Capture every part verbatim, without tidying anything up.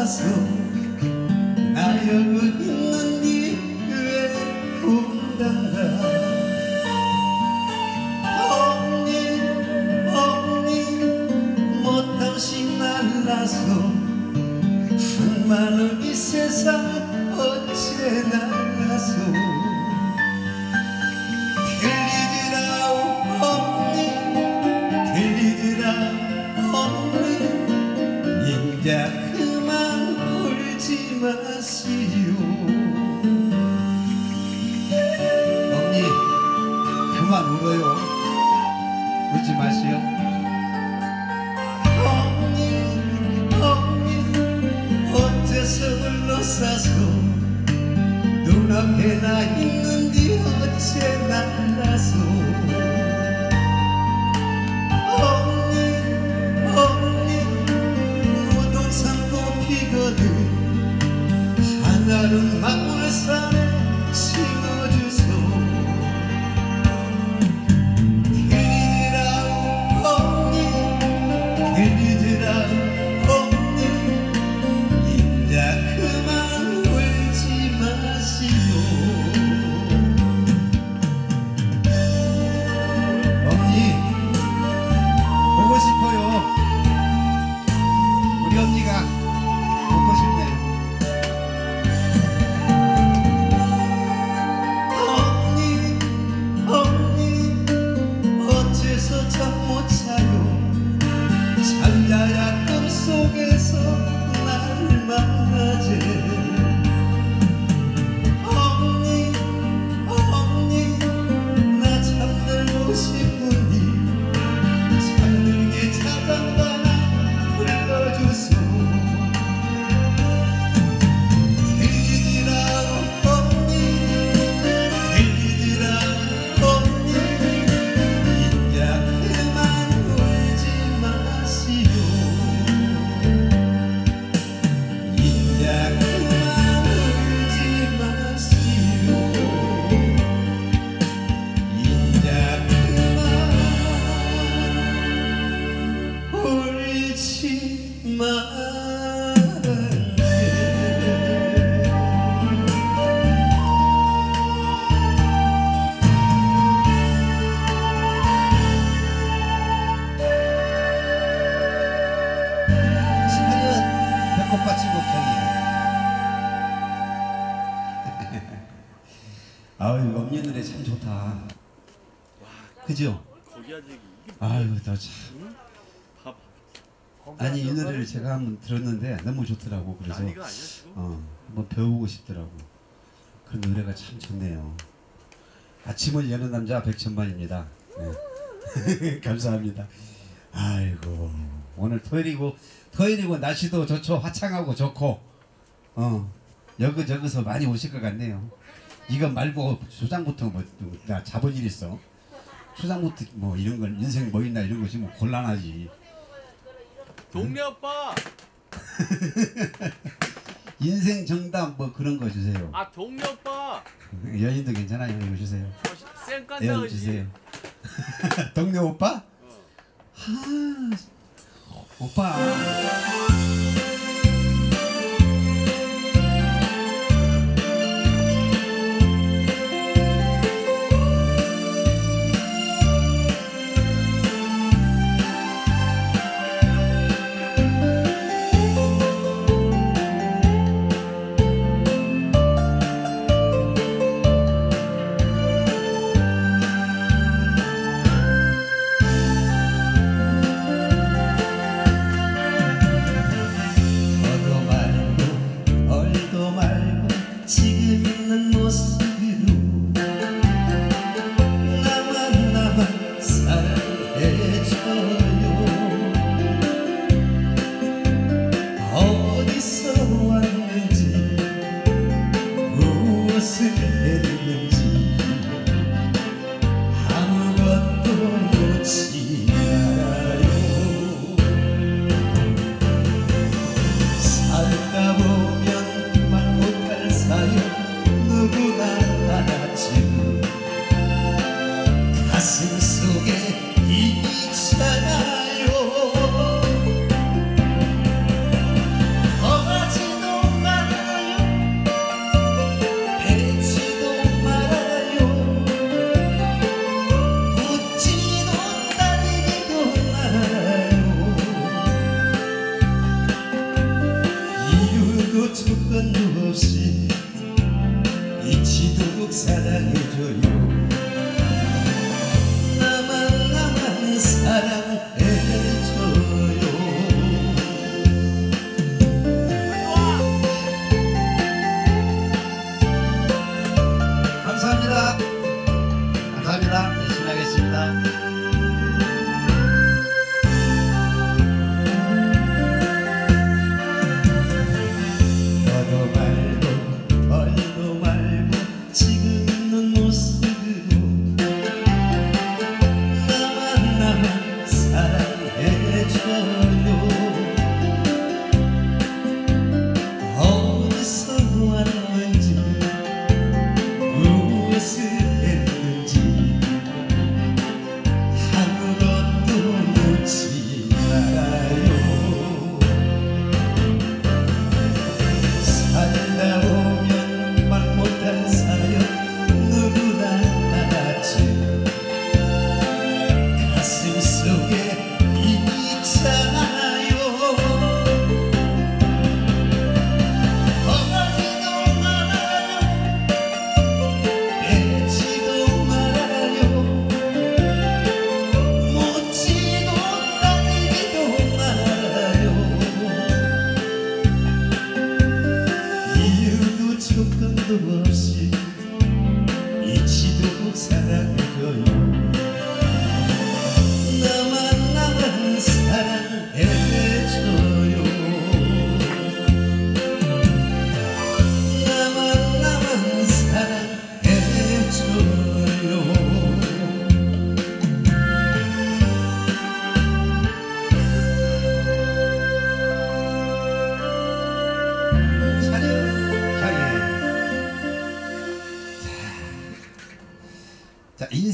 사서 나여고 있는디 왜 운단가. 언니 언니 못함시 날라서 수많은 이 세상 어째 날라서 야 그만 울지 마시오. 언니 그만 울어요. 울지 마시오. 언니 언니 어째서 불러싸서 눈앞에 나 있는디 어째 날라서. 하나는 망울산에 심어주소. 들리지라 언니 들리지라 언니 인자 그만 울지 마시오. 언니 보고 싶어요. 우리 언니가 보고 싶네요. 잠자야 꿈속에서 날 만나지. 언니 언니 나 잠들고 싶으니 잠들게 자장 하나 불러주소. 들리지라 언니 들리지라 언니 인자 그만 울지 마시오. 인자 그만 울지 마시오. 인자 그만 울지 마. 배꼽받침 곡창이에요. 아유 엄니 노래 참 좋다. 와, 그죠? 거기 아직 아유 너 참. 아니 이 노래를 제가 한번 들었는데 너무 좋더라고. 그래서 어 한번 배우고 싶더라고. 그 노래가 참 좋네요. 아침을 여는 남자 백천만입니다. 네. 감사합니다. 아이고 오늘 토요일이고 토요일이고 날씨도 좋죠. 화창하고 좋고 어 여기저기서 많이 오실 것 같네요. 이거 말고 초장부터 뭐 나 잡은 일 있어. 초장부터 뭐 이런 건 인생 뭐 있나 이런 것이 뭐 곤란하지. 동네 아빠. 인생 정답 뭐 그런 거 주세요. 아 동네 아빠. 연인도 괜찮아요. 이거 주세요. 쌩깐다 연 주세요. 동네 오빠? 어. 하 오빠.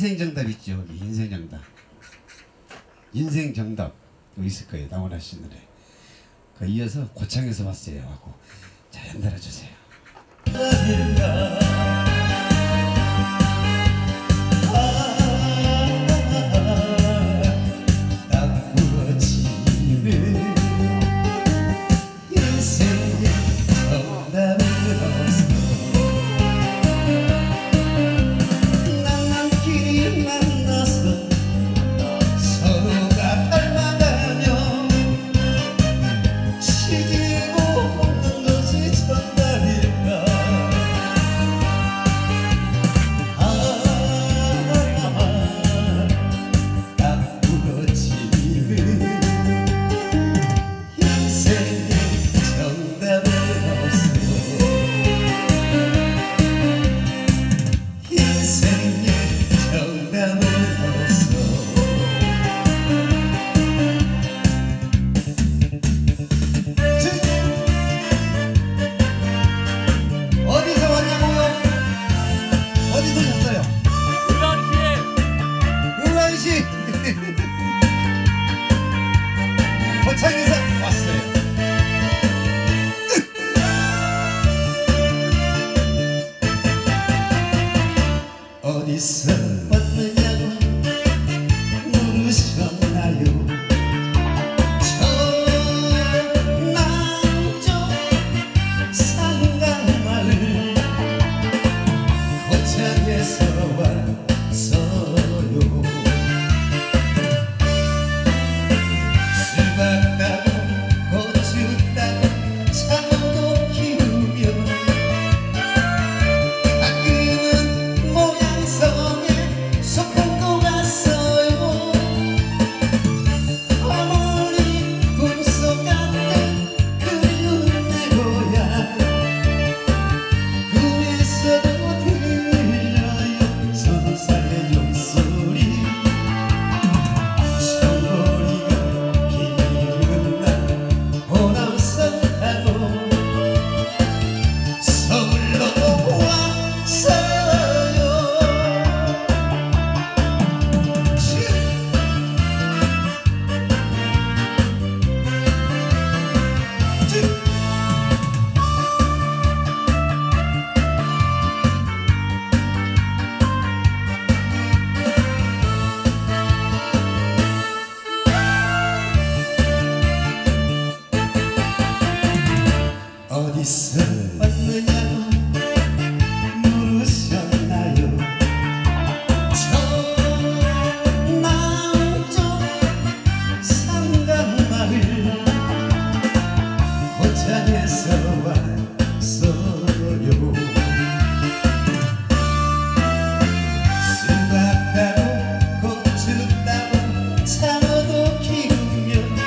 인생정답 있죠. 여기 인생정답. 인생정답 있을 거예요. 나훈아 씨 노래. 그 이어서 고창에서 왔어요 하고 자 연달아 주세요. 고창에서 왔어요. 어디서 왔느냐고 물으셨나요? 전남쪽 상강마을 고창에서 왔어요. 어디서 왔느냐고 물으셨나요? 전남쪽 상강마을 고창에서 왔어요. 수박 따고 고추 따고 참어도 키우면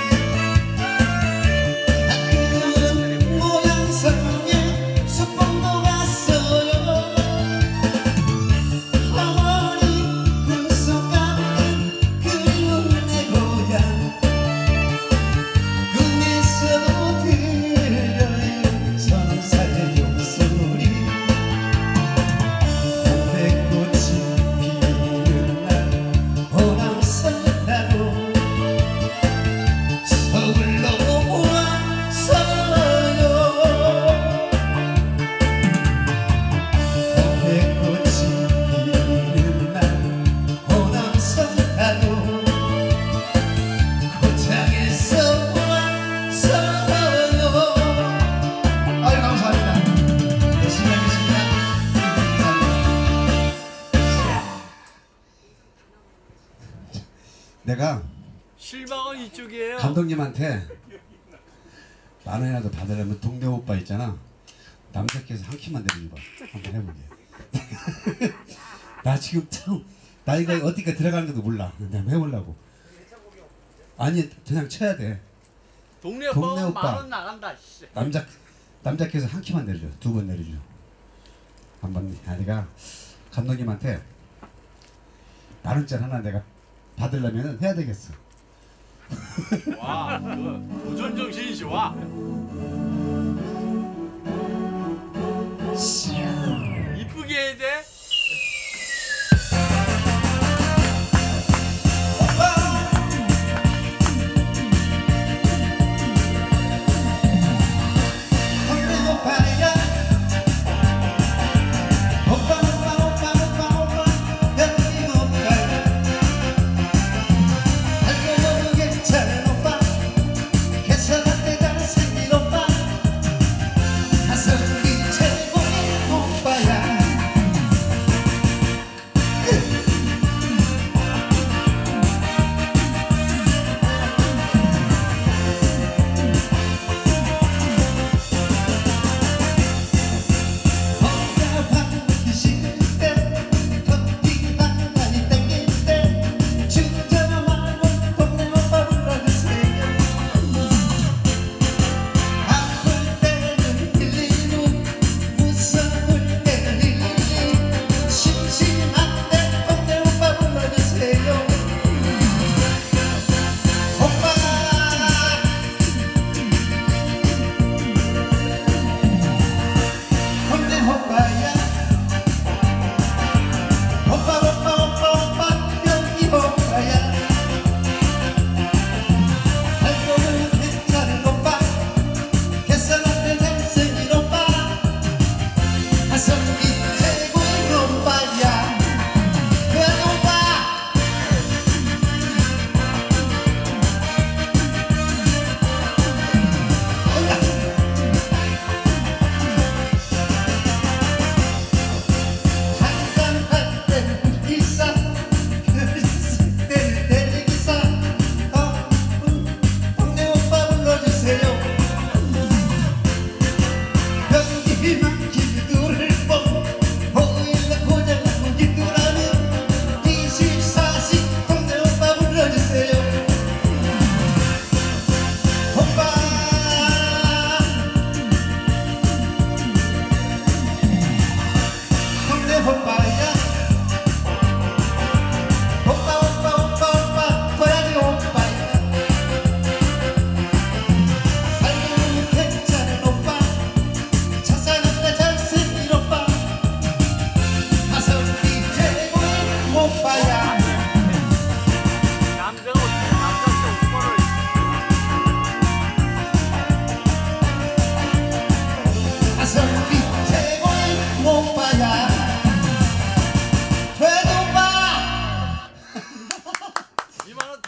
소풍도 갔어요. 어머니 꿈속 같은 그리운 내 고향 꿈에서도 들려요 선사의 용소리. 홍백꽃이 피는 날 보람선 타고 서울로 왔어요. 내가 실망은 이쪽이에요. 감독님한테 만 원이라도 받으려면 동네 오빠 있잖아. 남자께서 한 키만 내려줘봐. 한번 해보게. 나 지금 참 나이가 어디가 들어가는 것도 몰라. 근데 한번 해보려고. 아니 그냥 쳐야 돼. 동네 동네 오빠 오빠. 만원 나간다. 씨. 남자 남자께서 한 키만 내려줘. 두 번 내려줘. 한번. 아 내가 감독님한테 만 원짜리 하나 내가 받으려면 해야 되겠어. 와, 그 도전 정신이 좋아. 이쁘게 해야 돼.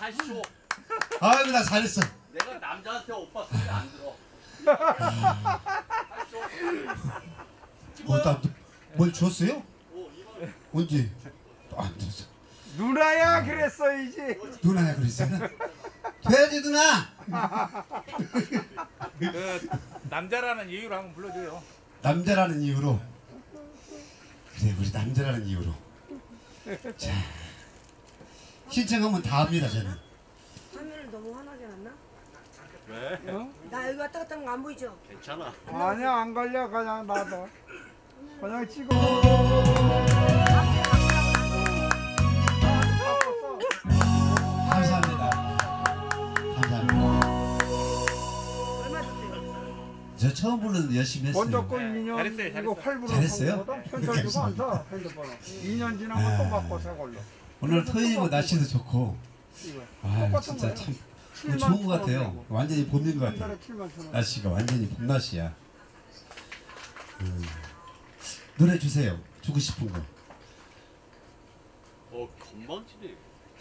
아쇼. 아이고 나 잘했어. 내가 남자한테 오빠 소리 안 들어. 아쇼. 어, 나, 뭘 줬어요? 오, 이거 언제? 안 줬어. 누나야 그랬어야지. 누나야 그랬어? 돼야지 누나. 그 남자라는 이유로 한번 불러줘요. 남자라는 이유로. 그래 우리 남자라는 이유로. 자 신청하면 다 합니다 저는. 화면을 너무 환하게 놨나? 왜? 어? 나 여기 왔다 갔다 하는 거 안 보이죠? 괜찮아. 아니야 안 걸려 그냥 놔둬. 그냥 찍어. 감사합니다. 감사합니다. 얼마 줬어요? 저 처음 부르는 열심히 했어요. 먼저 거 이 년 잘했어요, 잘했어요. 이거 팔부로 잘했어요? 편절 주고 안 사. 핸드폰. 이 년 지나면 또 바꿔 새 걸로. 오늘 토요일이고 날씨도 좋고. 이거. 아 똑같은 진짜 거예요. 참 칠만 좋은 것 천 같아요. 원이고. 완전히 봄인 것 한 같아요. 달에 칠만 천 원. 날씨가 완전히 봄 날씨야. 음. 노래 주세요. 주고 싶은 거. 어, 건방지네.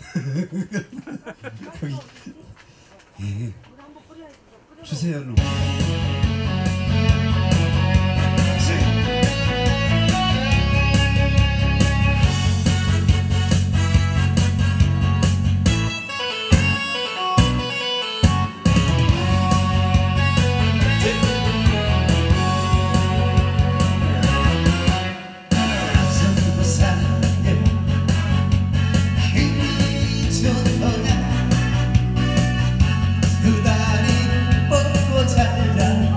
거기 예. 물 한번 뿌려야지. 뿌려. 주세요. 로 그다리 뻗고 자라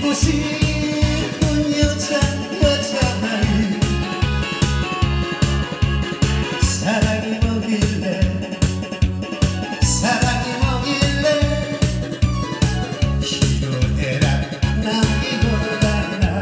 믿고 싶은 여자 여자만 사랑이 뭐길래 사랑이 뭐길래 희로애락 남기고 가나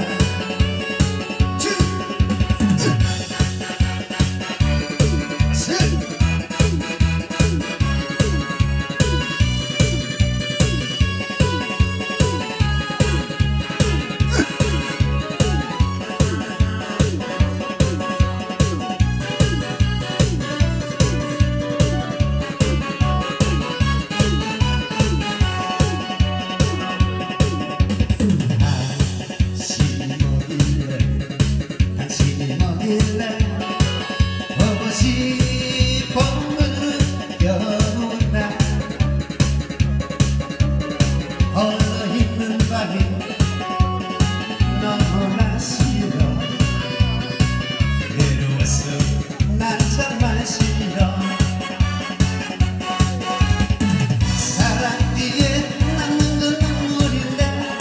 당신이 뭐길래 당신이 뭐길래 보고 싶어 문을 열어놓나 홀로 있는 밤이 너무나 싫어 외로워서 난 정말 싫어 사랑 뒤에 남는 건 눈물인데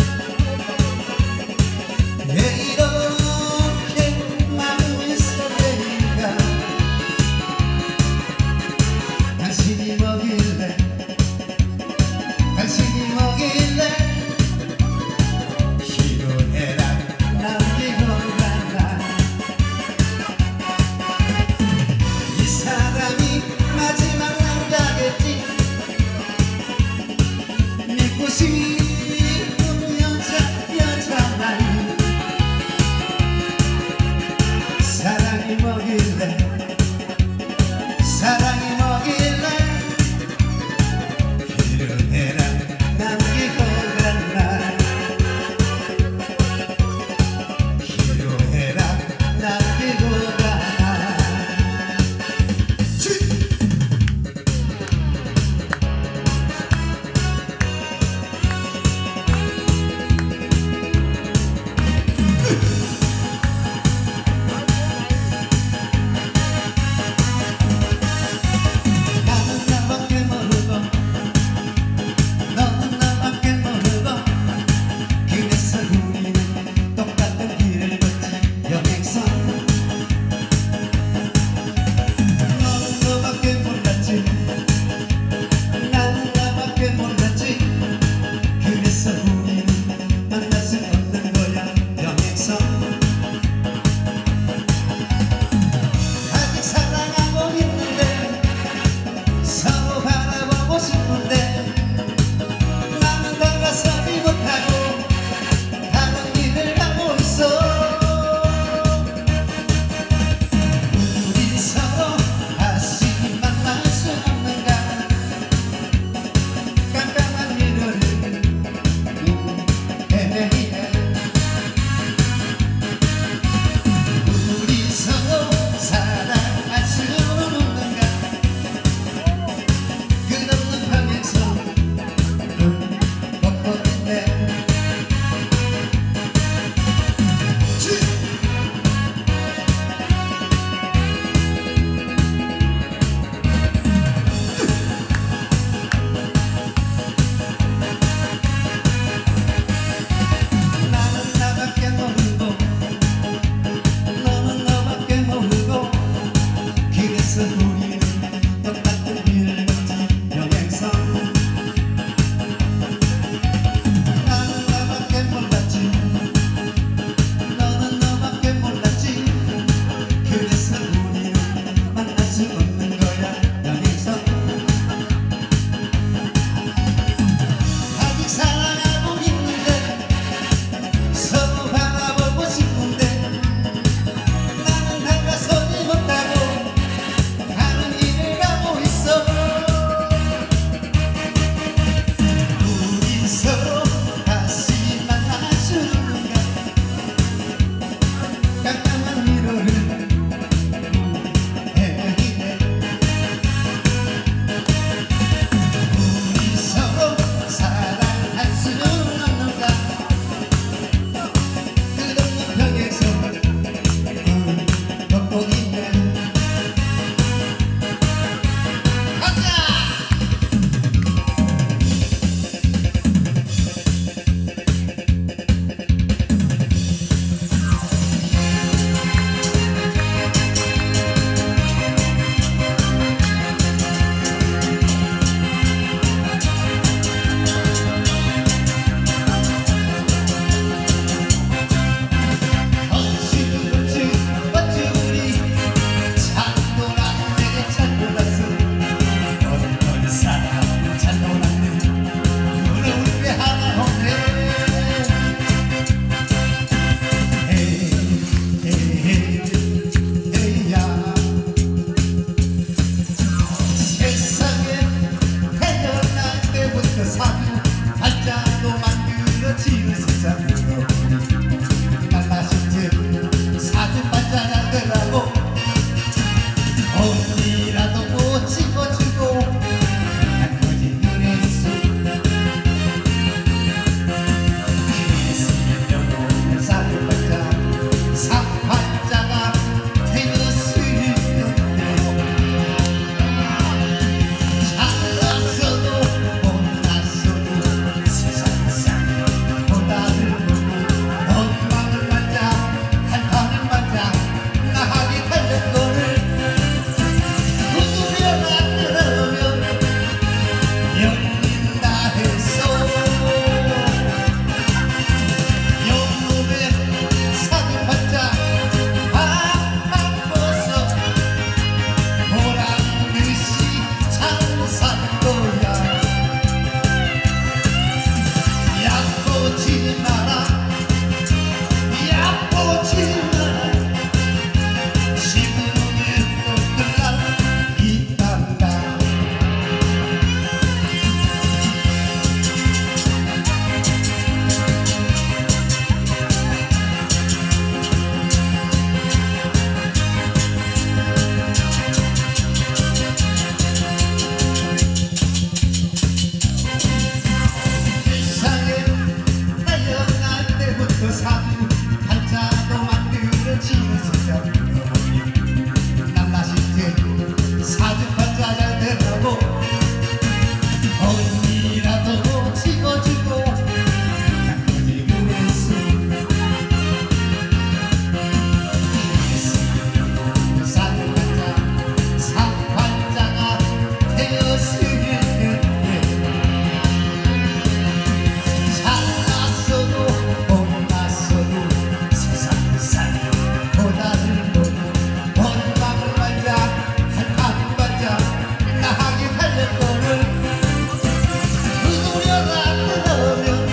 왜 이렇게 마음이 설레는가 당신이 뭐길래 당신이 뭐길래 희로애락 남기고 가나 이 사람이 마지막 남자겠지 믿고 싶은 여자 여자만 사랑이 뭐길래 사랑이 뭐길래 희로애락 남기고 갔나 희로애락 남기고 가나 나는 나밖에 모르고 너는 나밖에 모르고 그래서 우리는 똑같은 길을 걷지 여행선 너는 너밖에 몰랐지 나는 나밖에 몰랐지 그래서 우리는 만날 수 없는 거야 여행선 아직 사랑하고 있는데 서로 바라보고 싶은데 나는 다가서지 못하고 다른 길을 가고 있어 우리 서로 다시 만날 수 없는가 깜깜한 미래를 헤매이네 우리 서로 사랑할 수 없는가 끝없는 방향성을 걷고 있네 세상으로 날라신 듯 사진 반짝하더라고 언니라도 못 찍어주고 난 거짓 그랬어 그랬으면 영혼의 사진 반짝 사팔자가 되었으는데 잘났어도 못났어도 세상상 보다를 보고 엉망을 만져 한판을 만져 나하게 달는 거를 누구려 만들어면 열린다 해서 영혼의 사진 반짝 팍팍 벗어 보란 듯이 잘 살 거야 약보지 마라 약보지 마라 지붕에 떠들라 있단다 세상에 태어날 때부터 사주 팔자도 만들어지는 세상으로 날라실 때 사주 팔자 잘 되라고 언니라도 찍어주고 난 거짓 그랬어 그랬으면 사주 팔자 사팔자가 되었으는데 잘났어도 못났어도 세상상 보다를 보고 원망을 만져 한판을 만져 나하게 달릴 거를 누구려나 들으면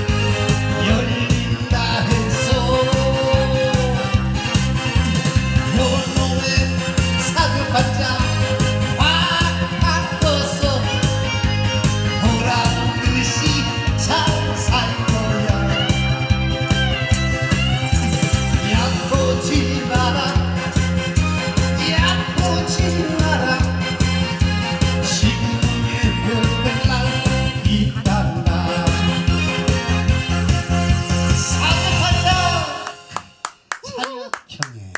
열린다 해서 요놈의 사주 반짝 팍팍 떠서 보란 듯이 잘 살 거야 약보지 마라 약보지 마라 지붕에 별들 날 있단다 사주팔자 차렷형에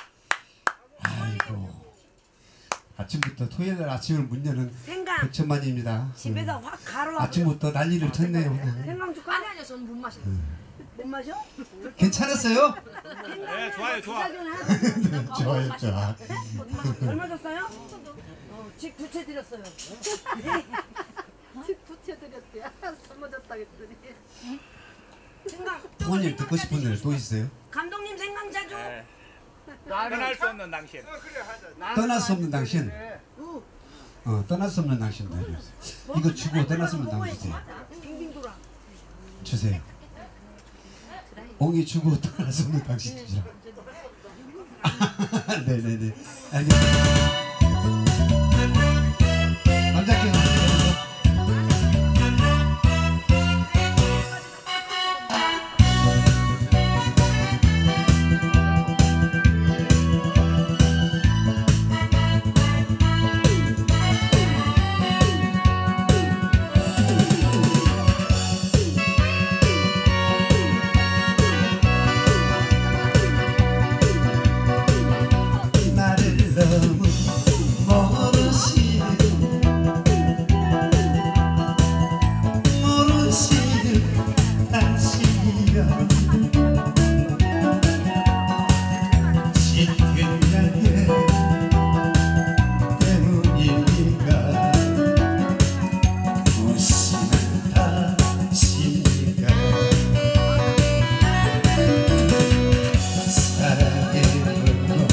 아이고 아침부터 토요일날 아침을 문 여는 생강 백천만입니다. 집에서 확 가로 아침부터 난리를 쳤네요. 그냥. 생강 줄까? 아니 아니요 저는 못 마셔요. 못 마셔? 괜찮았어요? 네, 좋아요, 좋아. 좋아요, 좋아. 얼마 줬어요? 어, 집 두 채 드렸어요. 두채 드렸대요. 선물 줬다 그랬더니. 생강. 부모님 듣고 싶은 노래 또 있어요? 감독님 생강 자주. 네. 떠날 수 없는 당신. 떠날 수 없는 당신. 어, 떠날 수 없는 당신 노래. 이거 주고 떠날 수 없는 당신 주세요. 빙빙 돌아. 주세요. 옹이 주고 떠날 수 없는 당신 주시라. 네네네. 알겠습니다. 남자께 나를 너무 모르시는 모르시는 당신이여 짙은 날개 때문일까 무심한 당신이가 사랑해보고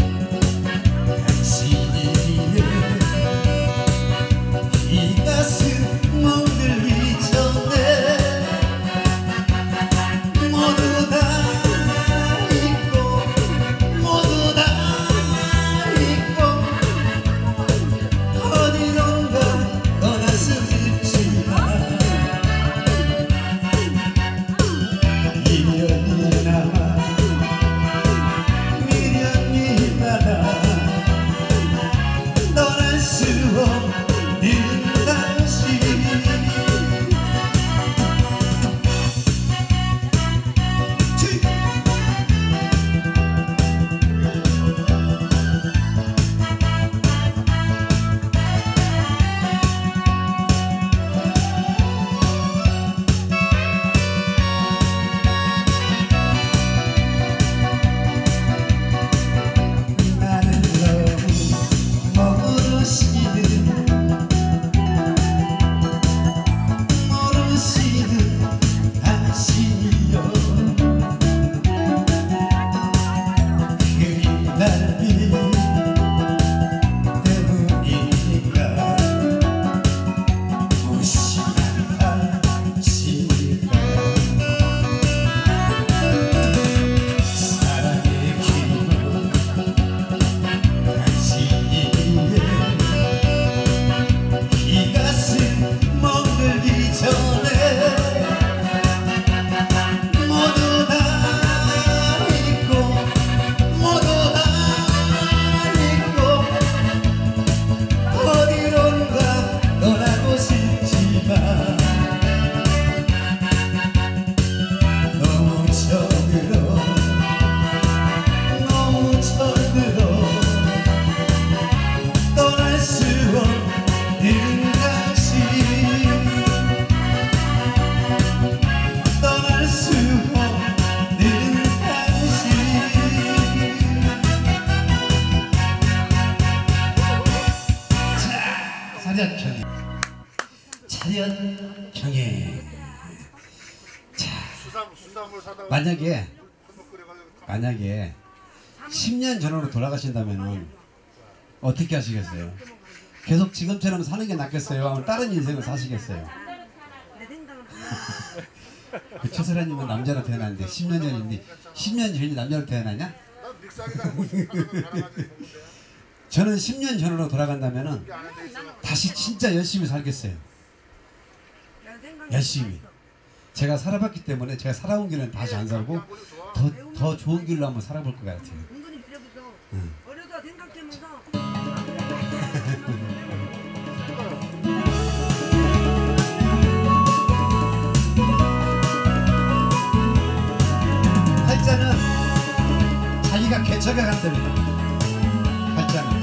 당신이기에 이 가슴 멍들기 전에 만약에 만약에 십 년 전으로 돌아가신다면은 어떻게 하시겠어요? 계속 지금처럼 사는 게 낫겠어요? 아니면 다른 인생을 사시겠어요? 그 최설아님은 남자로 태어났는데 십 년 전인데 십 년 전이 남자로 태어나냐? 저는 십 년 전으로 돌아간다면은 다시 진짜 열심히 살겠어요. 열심히. 제가 살아봤기 때문에 제가 살아온 길은 다시 안 살고 더, 더 좋은 길로 한번 살아볼 것 같아요. 은근히 그래서 응. 어려서 생각하면서 팔자는 자기가 개척해 간답니다. 팔자는.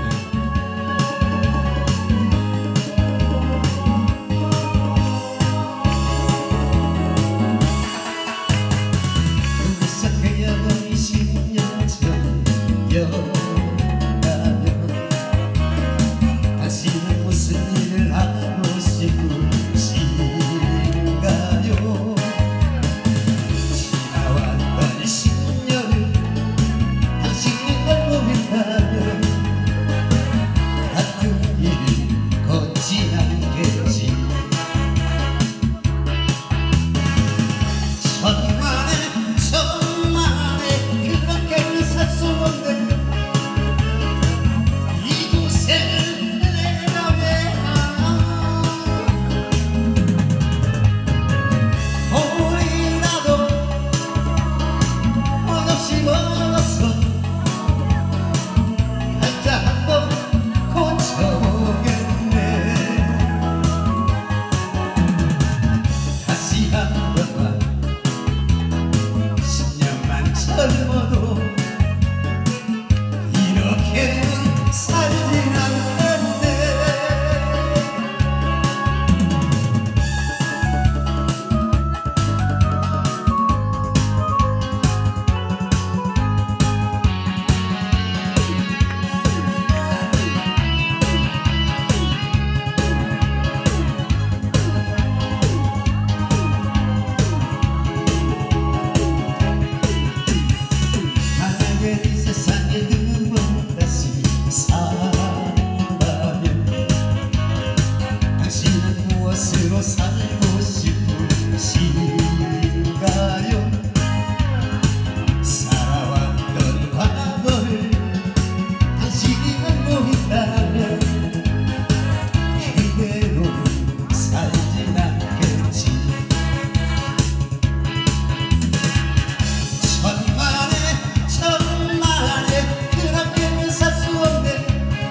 다시는 무슨 일을 하고 싶으신가요? 지나왔던 십 년을 당신이 알고 있다면 같은 길을 걷지 않겠지. 천만에 천만에 그렇게 살 수 없는 이곳에는 내가 왜 가나. 우리나도 한없이 멀었어. 팔자 한번 고쳐보겠네. 다시 한 번만 십 년만 젊어도 이렇게는 살진 않겠네. 만약에 이 세상에 두 번 다시 산다면 당신은 무엇으로 살고 싶으신가요? 살아왔던 과거를 당신이 알고 있다면 그대로는 살진 않겠지. 천만에 천만에 그렇게는 살 수 없네.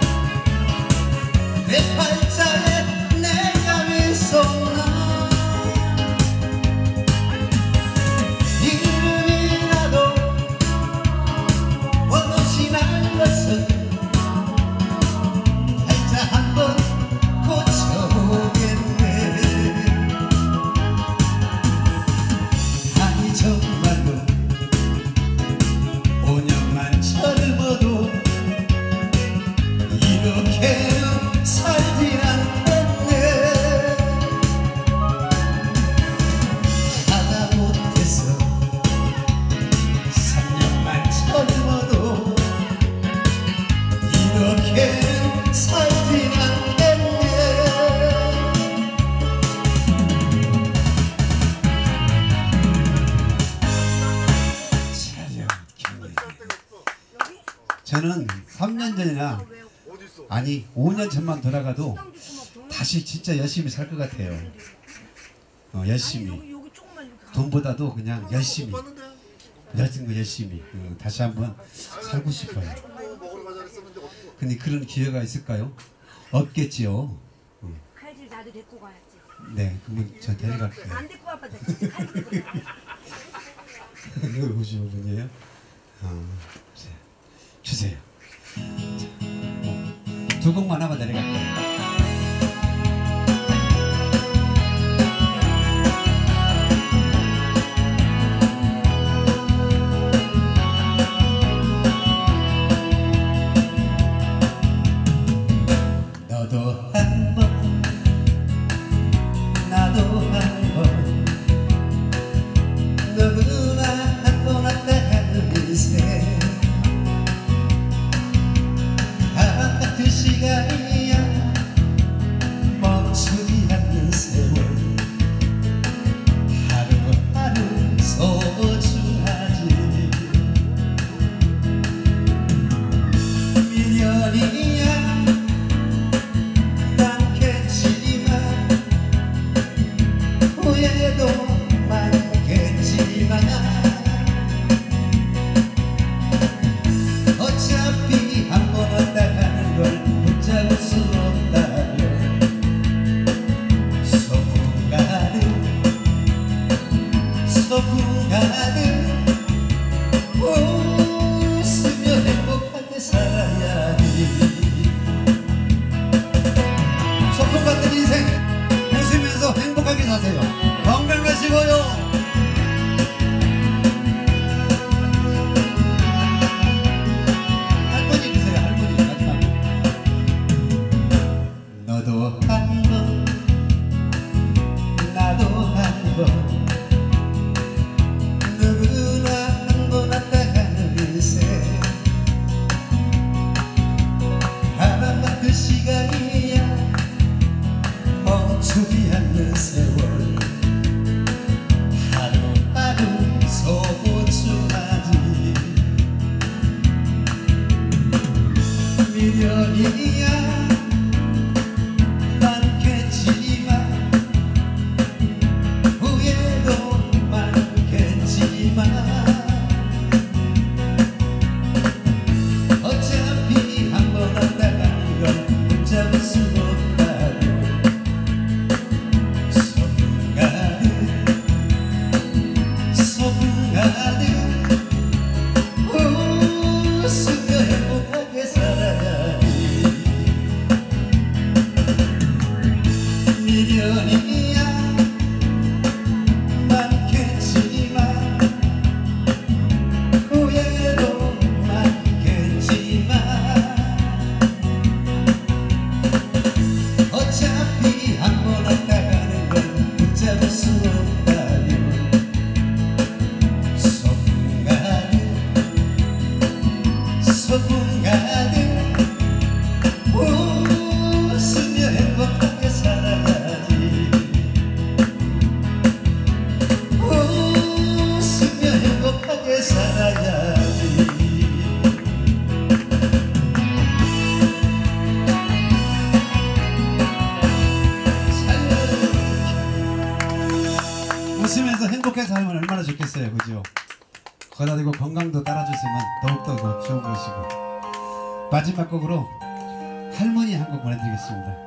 내 팔자에 내가 왜 섰나. 이름이라도 원없이 날렸어. 팔자 한번 고쳐보겠네. 아니 정말로 오 년만 젊어도 이렇게는 살진 않겠네. 하다 못해서 삼 년만 젊어도 이렇게는 살진 않겠네. 차려 경례. 저는 삼 년 전이나 아니 오 년 전만 돌아가도 다시 진짜 열심히 살 것 같아요. 어, 열심히 여기 조금만 이렇게 돈보다도 그냥 열심히 열심히 열심히 어, 다시 한번 살고 싶어요. 근데 그런 기회가 있을까요? 없겠지요. 칼질 나도 데리고 가야지. 네, 그러면 저 데려갈게요. 안 데리고 와봐. 칼질 데리고 가. 오십오 분이에요? 어, 자, 주세요. 자, 어, 두 곡만 하면 내려갈게요. 너도 한번 나도 한번 누구나 한 번 왔다 가는 인생 바람 같은 시간이야 멈추지 않는 세월 하루하루 소중하지 미련이야 많겠지만 후회도 많겠지만 어차피 한 번 왔다 가는 걸 붙잡을 수 없다면 소풍 가득 소풍 가득 웃으며 행복하게 살아야지 소풍 같은 인생 웃으면서 행복하게 사세요. 건강하시고요. 할머니 주세요. 할머니 마지막. 너도 한 번 나도 한 번 누구나 한 번 왔다 가는 인생 바람 같은 시간이야 멈추지 않는 세월 하루하루 소중하지 미련이야 많겠지만 후회도 많겠지만 어차피 한 번 왔다 가는 걸 붙잡을 수 없다고 소풍 가득 소풍 가득 웃으며 행복하게 살아야지 미련이야 많겠지만 후회도 많겠지만 어차피 한 번 왔다 가는 건 붙잡을 수 없다면 소풍 가득 소풍 가득 웃으며 행복하게 살아야지 웃으며 행복하게 살아야지 웃으면서 행복하게 살면 얼마나 좋겠어요. 그죠? 거기다 대고 건강도 따라주시면 더욱더 더 좋은 것이고 마지막 곡으로 할머니 한 곡 보내드리겠습니다.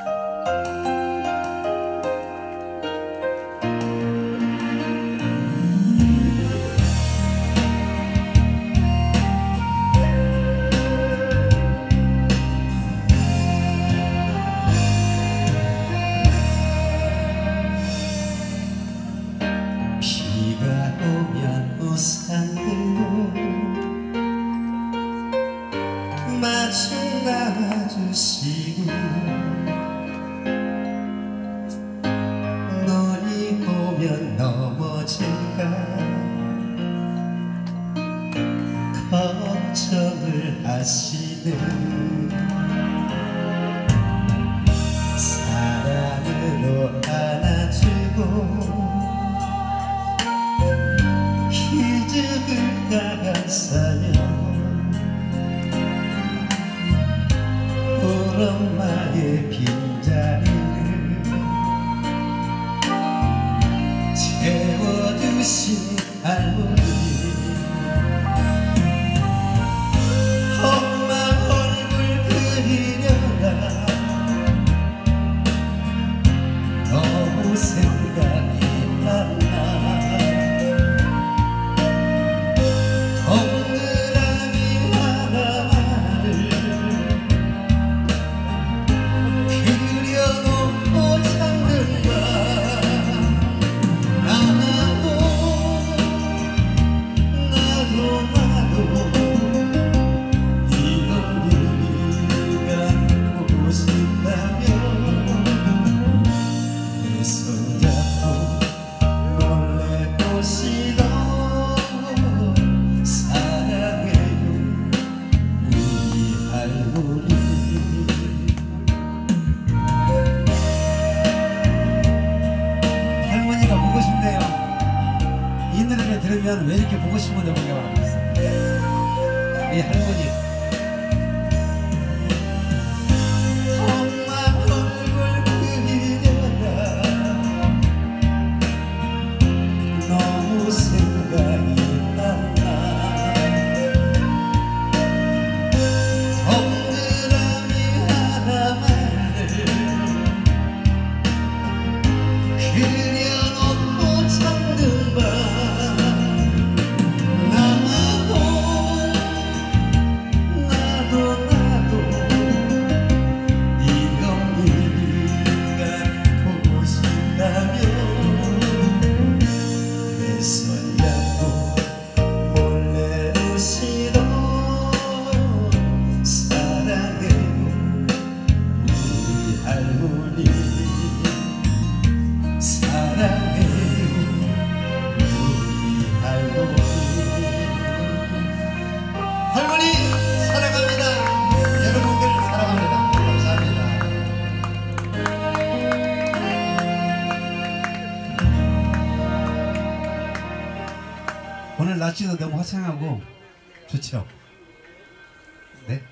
비가 오면 우산 들고 마중 나와주시고 눈이 오면 넘어질까 걱정을 하시는 사랑으로 안아주고 기적을 따라서며 우리 엄마의 빈자리를 채워주신 할머니 엄마 얼굴 그리려다 너무 생각이 난다 동그라미 하나를 그려놓고 찾는다 나도 들으면 왜 이렇게 보고 싶은 노래가 많았어. 이 할머니. 엄마 얼굴 그려라. 너무 생각이 난다. 동그라미 하나만을 그려놓고 잠든 밤 나도 나도 나도 네 언니가 보고 싶다면 내 손잡고 몰래 웃시던 사랑해요 우리 할머니 사랑해요 우리 할머니. 할머니 사랑합니다. 여러분들 사랑합니다. 감사합니다. 오늘 날씨도 너무 화창하고 좋죠? 네?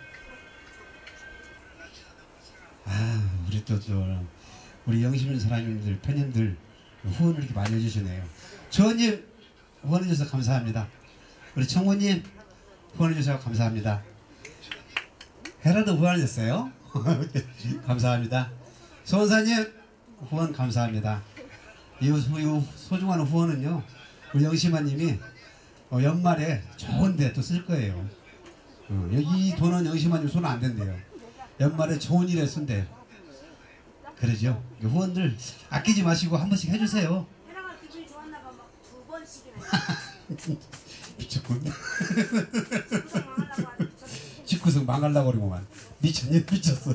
아 우리 또 저 우리 영심인 사장님들 팬님들 후원을 이렇게 많이 해주시네요. 주원님 후원해주셔서 감사합니다. 우리 청호님 후원해주셔서 감사합니다. 헤라도 후원해줬어요. 감사합니다. 소원사님 후원 감사합니다. 이, 이 소중한 후원은요 우리 영심아님이 어, 연말에 좋은데 또 쓸 거예요. 어, 여기 돈은 영심아님 손은 안 된대요. 연말에 좋은 일에 쓴대요. 그러죠. 후원들 아끼지 마시고 한 번씩 해주세요. 해랑아 기분이 좋았나 봐. 막 두 번씩이나. 미쳤군. 구성 망하려고 하는 미쳤어. 집구석 망하려고 그러고만 미쳤니? 미쳤어.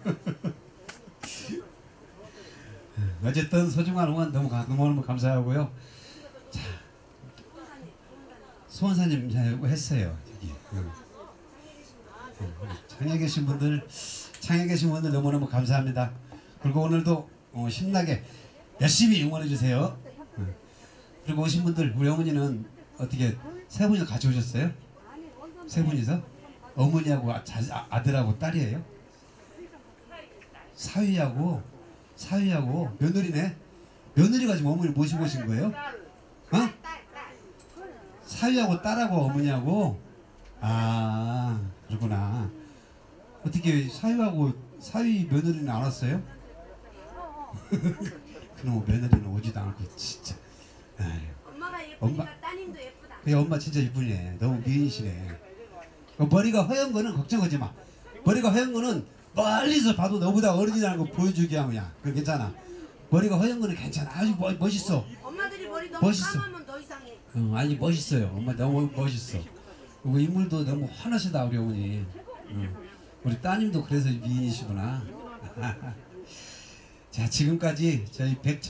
어쨌든 소중한 후원 너무, 너무 감사하고요. 자, 소원사님 했어요. 여기. 응. 창에 계신 분들, 창에 계신 분들 너무너무 감사합니다. 그리고 오늘도 어, 신나게 열심히 응원해 주세요. 응. 그리고 오신 분들 우리 어머니는 어떻게 세 분이서 같이 오셨어요? 세 분이서? 어머니하고 아, 자, 아, 아들하고 딸이에요? 사위하고 사위하고 며느리네? 며느리가 지금 어머니 모시고 오신 거예요? 어? 사위하고 딸하고 어머니하고? 아 그렇구나. 어떻게 사위하고 사위 며느리는 안 왔어요? 그럼 며느리는 오지도 않고 진짜. 아유. 엄마가 예쁘니까 엄마. 따님도 예쁘다. 그래 엄마 진짜 이쁘네. 너무 미인이시네. 머리가 허연 거는 걱정하지 마. 머리가 허연 거는 멀리서 봐도 너보다 어린이라는 거 보여주기 하면 그 괜찮아. 머리가 허연 거는 괜찮아. 아주 멋, 멋있어. 엄마들이 머리 너무 멋있어. 까마면 더 이상해. 응, 아니 멋있어요. 엄마 너무 멋있어. 그리고 인물도 너무 환하시다 우리 어머니. 응. 우리 따님도 그래서 미인이시구나. 자 지금까지 저희 백